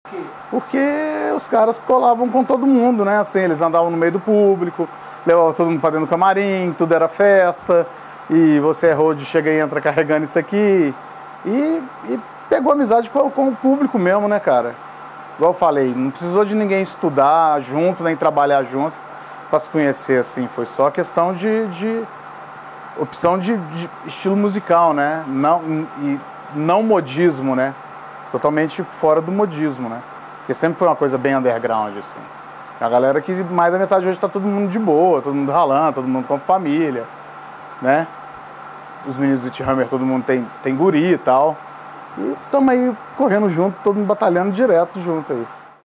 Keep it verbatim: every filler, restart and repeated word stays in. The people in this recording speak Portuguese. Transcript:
Porque os caras colavam com todo mundo, né? Assim, eles andavam no meio do público, levavam todo mundo pra dentro do camarim, tudo era festa, e você errou de chega e entra carregando isso aqui. E, e pegou amizade com, com o público mesmo, né, cara? Igual eu falei, não precisou de ninguém estudar junto, nem trabalhar junto pra se conhecer, assim. Foi só questão de, de opção de, de estilo musical, né? Não, e não modismo, né? Totalmente fora do modismo, né? Porque sempre foi uma coisa bem underground, assim. A galera que mais da metade hoje tá todo mundo de boa, todo mundo ralando, todo mundo com família, né? Os meninos do T-Hammer, todo mundo tem, tem guri e tal. E tamo aí correndo junto, todo mundo batalhando direto junto aí.